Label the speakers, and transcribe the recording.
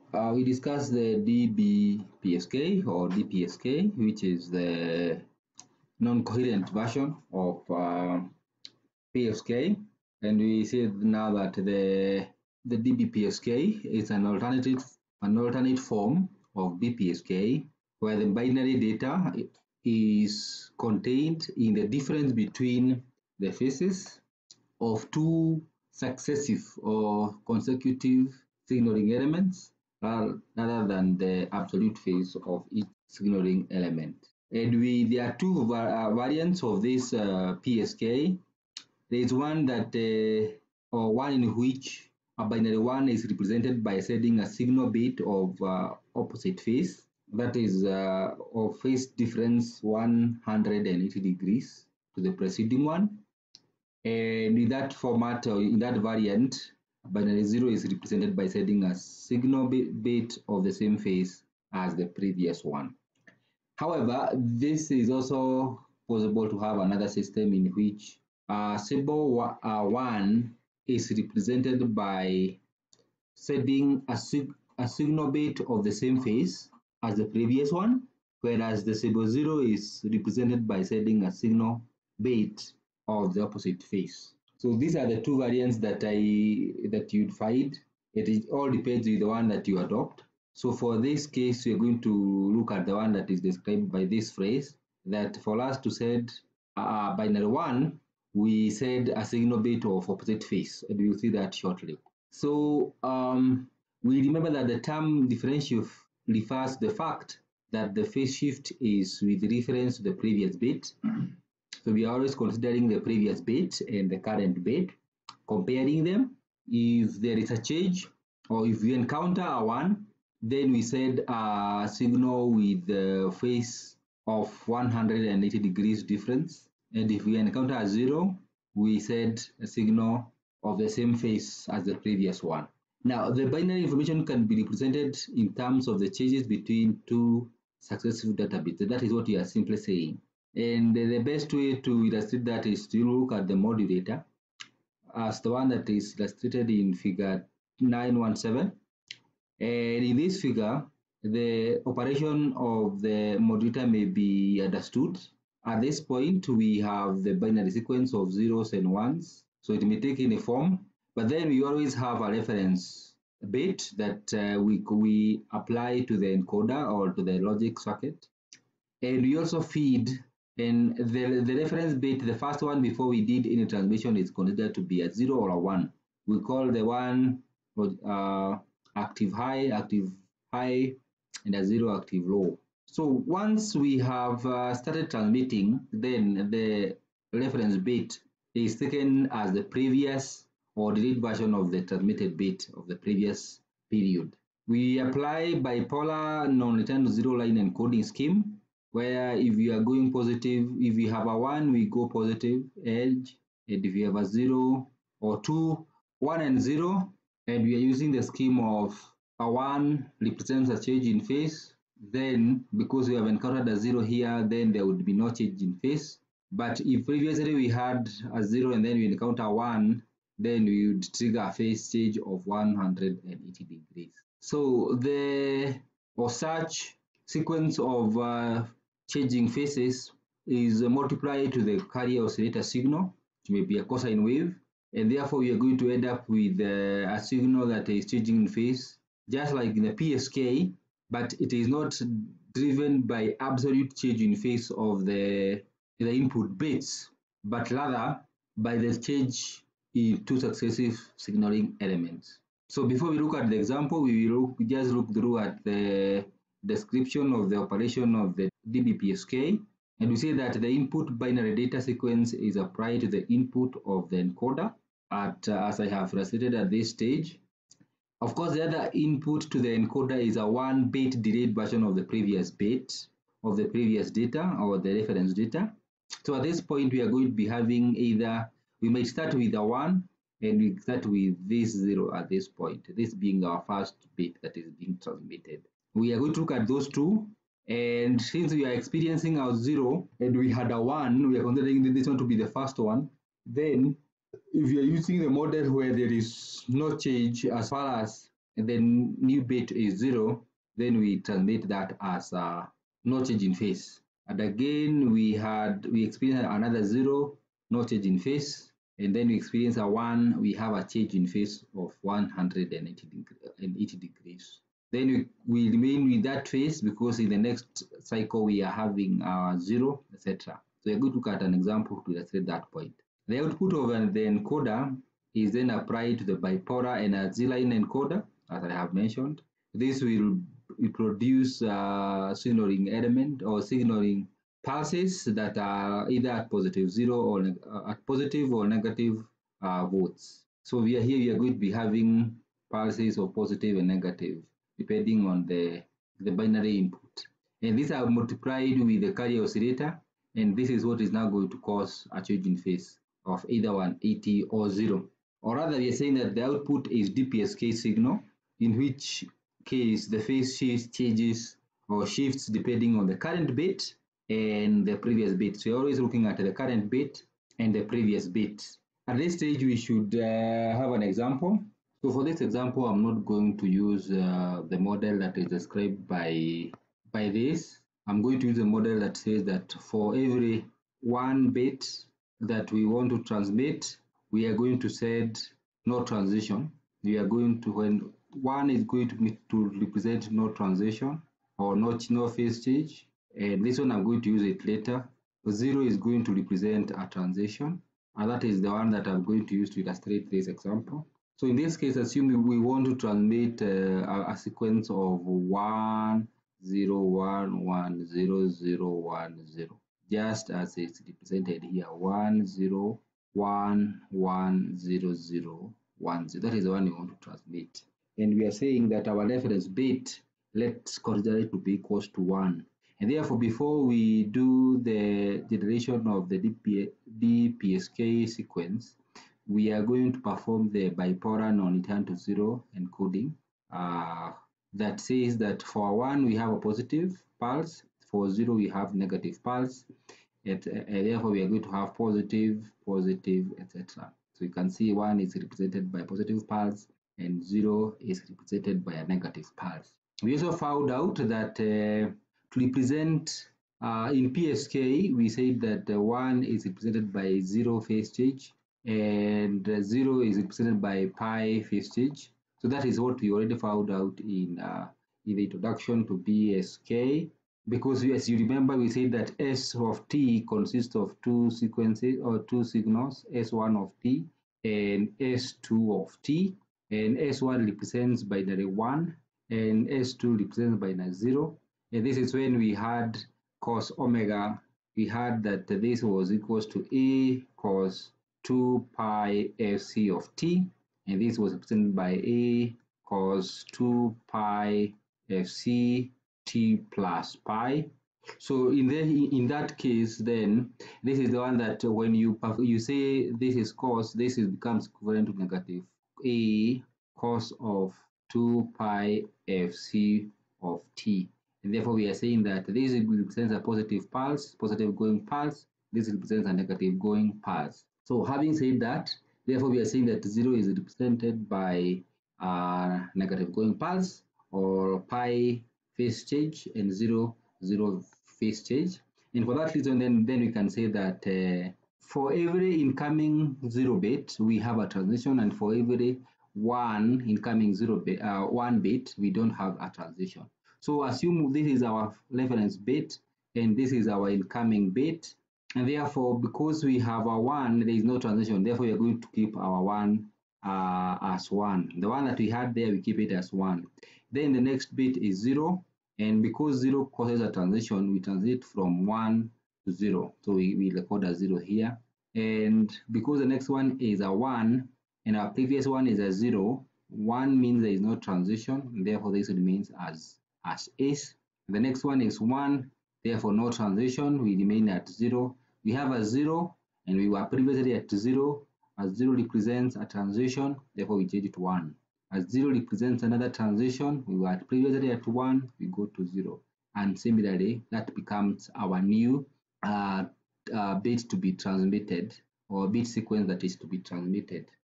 Speaker 1: We discussed the DBPSK or DPSK, which is the non-coherent version of PSK, and we said now that the DBPSK is an alternate form of BPSK, where the binary data is contained in the difference between the phases of two successive or consecutive signaling elements rather than the absolute phase of each signaling element. And there are two variants of this PSK. There is one that, or one in which a binary one is represented by setting a signal bit of opposite phase, that is of phase difference 180 degrees to the preceding one. And in that format, or in that variant, binary 0 is represented by setting a signal bit of the same phase as the previous one. However, this is also possible to have another system in which symbol 1 is represented by setting a signal bit of the same phase as the previous one, whereas the symbol 0 is represented by setting a signal bit of the opposite phase. So these are the two variants that you'd find. It all depends on the one that you adopt. So for this case, we're going to look at the one that is described by this phrase, that for us to set binary 1, we set a signal bit of opposite phase, and we'll see that shortly. So we remember that the term differential refers to the fact that the phase shift is with reference to the previous bit. So we are always considering the previous bit and the current bit, comparing them. If there is a change, or if we encounter a 1, then we set a signal with the phase of 180 degrees difference. And if we encounter a 0, we set a signal of the same phase as the previous one. Now, the binary information can be represented in terms of the changes between two successive data bits. That is what we are simply saying. And the best way to illustrate that is to look at the module data as the one that is illustrated in figure 917. And in this figure, the operation of the modulator may be understood. At this point, we have the binary sequence of zeros and ones, so it may take any form, but then we always have a reference bit that we apply to the encoder or to the logic circuit. And we also feed, and the reference bit, the first one before we did any transmission, is considered to be a 0 or a 1. We call the one active high, and a 0 active low. So once we have started transmitting, then the reference bit is taken as the previous or delayed version of the transmitted bit of the previous period. We apply bipolar non-return to zero line encoding scheme, where if you are going positive, if you have a 1, we go positive edge, and if you have a 0 or 2, 1 and 0, and we are using the scheme of a 1 represents a change in phase, then because we have encountered a 0 here, then there would be no change in phase. But if previously we had a 0 and then we encounter 1, then we would trigger a phase change of 180 degrees. So such sequence of changing phases is multiplied to the carrier oscillator signal, which may be a cosine wave, and therefore we are going to end up with a signal that is changing in phase, just like in the PSK, but it is not driven by absolute change in phase of the input bits, but rather by the change in two successive signaling elements. So before we look at the example, we will just look through at the description of the operation of the DBPSK, and we say that the input binary data sequence is applied to the input of the encoder as I have illustrated at this stage. Of course, the other input to the encoder is a 1-bit delayed version of the previous bit of the previous data or the reference data. So at this point, we are going to be having we might start with a 1 and we start with this 0 at this point, this being our first bit that is being transmitted. We are going to look at those two, and since we are experiencing our 0 and we had a 1, we are considering this one to be the first one. Then if you are using the model where there is no change as far as and then new bit is 0, then we transmit that as no change in phase. And again, we experienced another 0, no change in phase, and then we experience a 1, we have a change in phase of 180 degrees. Then we remain with that phase because in the next cycle we are having 0, etc. So we're going to look at an example to illustrate that point. The output of the encoder is then applied to the bipolar and Z-line encoder, as I have mentioned. This will produce signaling element or signaling pulses that are either at positive 0 or at positive or negative volts. So we are going to be having pulses of positive and negative depending on the binary input. And these are multiplied with the carrier oscillator, and this is what is now going to cause a change in phase of either 180 or 0. Or rather, we are saying that the output is DPSK signal, in which case the phase changes or shifts depending on the current bit and the previous bit. So you're always looking at the current bit and the previous bit. At this stage, we should have an example. So for this example, I'm not going to use the model that is described by this. I'm going to use a model that says that for every 1 bit that we want to transmit, we are going to set no transition. We are going to, when 1 is going to represent no transition or no phase change, and this one I'm going to use it later. 0 is going to represent a transition, and that is the one that I'm going to use to illustrate this example. So in this case, assume we want to transmit a sequence of 1, 0, 1, 1, 0, 0, 1, 0, just as it's represented here, 1, 0, 1, 1, 0, 0, 1, 0. That is the one we want to transmit. And we are saying that our reference bit, let's consider it to be equals to 1. And therefore, before we do the generation of the DPSK sequence, we are going to perform the bipolar non-return to 0 encoding that says that for 1 we have a positive pulse, for 0 we have negative pulse, and therefore we are going to have positive, positive, etc. So you can see 1 is represented by positive pulse and 0 is represented by a negative pulse. We also found out that to represent in PSK, we said that 1 is represented by 0 phase change, and 0 is represented by pi phase change. So that is what we already found out in the introduction to PSK, because as you remember, we said that S of t consists of 2 sequences or 2 signals, S1 of t and S2 of t, and S1 represents binary 1 and S2 represents binary 0. And this is when we had cos omega, we had that this was equals to A cos 2 pi fc of t, and this was represented by A cos 2 pi fc t plus pi. So in that case, then this is the one that when you say this is cos, this becomes equivalent to negative A cos of 2 pi fc of t. And therefore, we are saying that this represents a positive pulse, positive going pulse. This represents a negative going pulse. So having said that, therefore, we are saying that 0 is represented by negative going pulse or pi phase change and 0, 0 phase change. And for that reason, then we can say that for every incoming 0 bit, we have a transition, and for every 1 incoming 1 bit, we don't have a transition. So assume this is our reference bit and this is our incoming bit, and therefore because we have a 1, there is no transition, therefore we are going to keep our 1 as 1. The one that we had there, we keep it as 1. Then the next bit is 0, and because 0 causes a transition, we transit from 1 to 0. So we record a 0 here. And because the next one is a 1 and our previous one is a 0, 1 means there is no transition, and therefore this remains as is. The next one is 1, therefore no transition, we remain at 0. We have a 0 and we were previously at 0. As 0 represents a transition, therefore we change it to 1. As 0 represents another transition, we were previously at 1, we go to 0. And similarly, that becomes our new bit to be transmitted, or bit sequence that is to be transmitted.